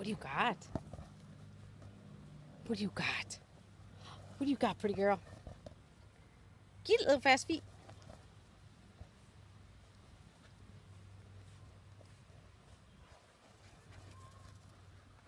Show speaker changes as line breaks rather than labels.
What do you got? What do you got? What do you got, pretty girl? Get it, little fast feet.